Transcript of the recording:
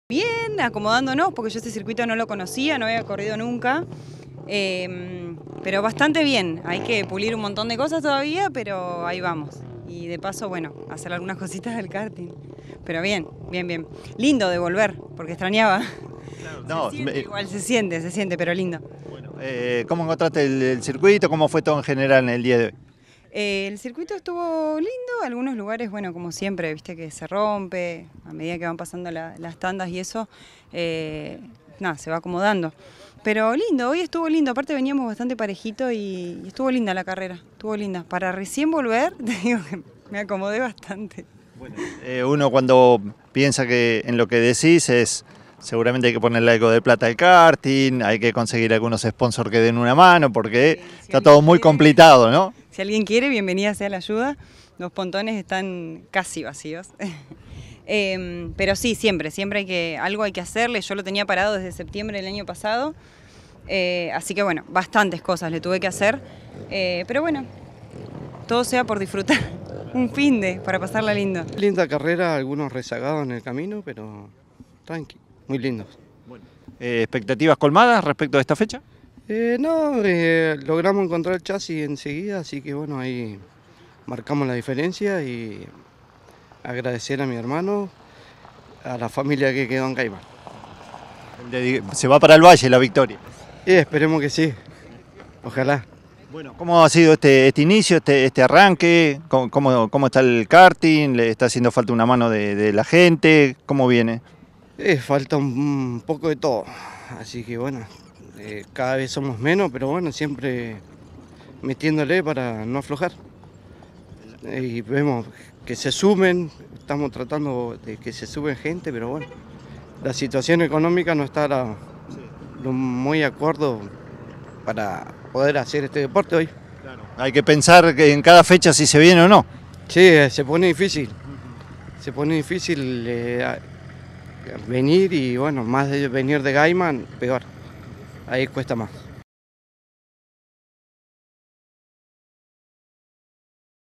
Bien, acomodándonos, porque yo este circuito no lo conocía, no había corrido nunca, pero bastante bien. Hay que pulir un montón de cosas todavía, pero ahí vamos. Y de paso, bueno, hacer algunas cositas del karting. Pero bien, bien, bien. Lindo de volver, porque extrañaba. Claro, no, Igual se siente, pero lindo. Bueno, ¿cómo encontraste el circuito? ¿Cómo fue todo en general en el día de hoy? El circuito estuvo lindo, algunos lugares, bueno, como siempre, viste que se rompe, a medida que van pasando las tandas y eso, nada, se va acomodando. Pero lindo, hoy estuvo lindo, aparte veníamos bastante parejito y estuvo linda la carrera, estuvo linda. Para recién volver, te digo que me acomodé bastante. Bueno, uno cuando piensa que en lo que decís es, seguramente hay que ponerle algo de plata al karting, hay que conseguir algunos sponsors que den una mano, porque si está todo muy complicado, ¿no? Si alguien quiere, bienvenida sea la ayuda. Los pontones están casi vacíos. Pero sí, siempre algo hay que hacerle. Yo lo tenía parado desde septiembre del año pasado. Así que bueno, bastantes cosas le tuve que hacer. Pero bueno, todo sea por disfrutar. Un finde para pasarla lindo. Linda carrera, algunos rezagados en el camino, pero tranqui, muy lindos. Bueno, ¿expectativas colmadas respecto a esta fecha? No, logramos encontrar el chasis enseguida, así que bueno, ahí marcamos la diferencia y agradecer a mi hermano, a la familia que quedó en Caimán. Se va para el Valle la victoria. Esperemos que sí, ojalá. Bueno, ¿cómo ha sido este inicio, este arranque? ¿Cómo está el karting? ¿Le está haciendo falta una mano de la gente? ¿Cómo viene? Falta un poco de todo, así que bueno, cada vez somos menos, pero bueno, siempre metiéndole para no aflojar. Y vemos que se sumen, estamos tratando de que se suben gente, pero bueno, la situación económica no está muy de acuerdo para poder hacer este deporte hoy. Claro. Hay que pensar que en cada fecha si se viene o no. Sí, se pone difícil. Se pone difícil venir y bueno, más de venir de Gaiman, peor. Ahí cuesta más.